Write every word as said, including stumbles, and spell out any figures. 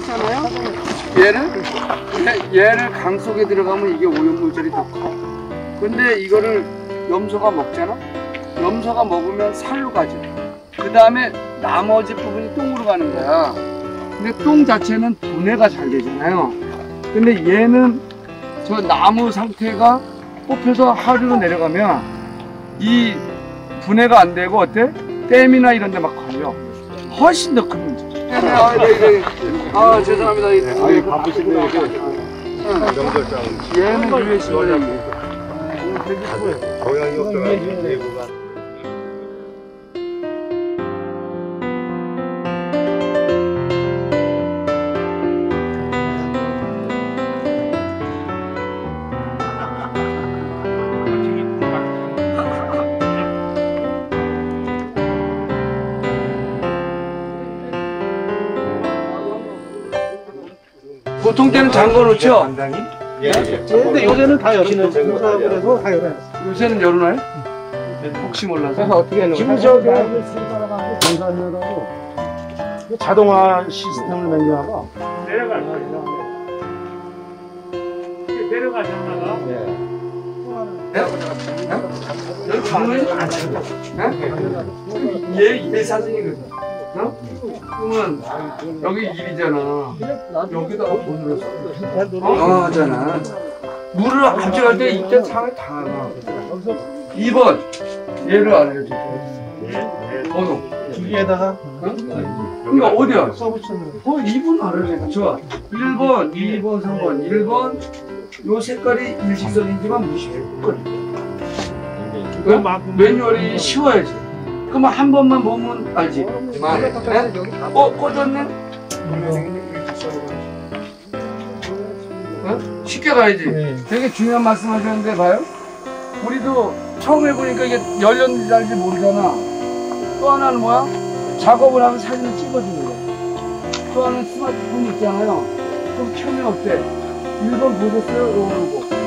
샀잖아요. 얘를 얘를 강 속에 들어가면 이게 오염물질이 더 커. 근데 이거를 염소가 먹잖아. 염소가 먹으면 살로 가죠. 그 다음에 나머지 부분이 똥으로 가는 거야. 근데 똥 자체는 분해가 잘 되잖아요. 근데 얘는 저 나무 상태가 뽑혀서 하류로 내려가면 이 분해가 안 되고 어때? 댐이나 이런 데 막 걸려. 훨씬 더 큰 문제. 아, 네, 네. 아, 죄송합니다. 아니, 바쁘신데 이렇게 얘는 유해식이야. 경향이 없어가지고 내부가. 보통 때는 잠궈 놓죠? 예, 예. 근데 요새는 다 여시는 공사하고 해서 다 열어요. 요새는 열어놔요? 혹시 몰라서. 어떻게 해놓은 거야? 저기 공사하느라고 자동화 시스템을 만들어서 내려갈 거예요. 내려가잖아. 여기 방문이 안 쳐요. 얘, 얘 사진이거든. 어? 그러면 여기 일이잖아. 여기다가 돈을 써. 어, 하잖아. 물을 가져갈 때 이때 상을 다 나. 이 번 얘를 알려줘. 번호. 두 개에다가 어? 그러니까 어디야? 써붙였는 어, 이 번 알려줘. 좋아. 일 번, 이 번, 삼 번. 일 번 요 색깔이 일직선이지만 무시했거든. 매뉴얼이 쉬워야지. 그러면 한 번만 보면 알지. 네? 어, 꽂았네? 어? 쉽게 가야지. 네. 되게 중요한 말씀 하셨는데 봐요. 우리도 처음 해보니까 이게 열렸는지 잘지 모르잖아. 또 하나는 뭐야? 작업을 하면 사진을 찍어주는 거야. 또 하나는 스마트폰 있잖아요. 그럼 켜면 어때? 일 번 보셨어요? 요거 요거.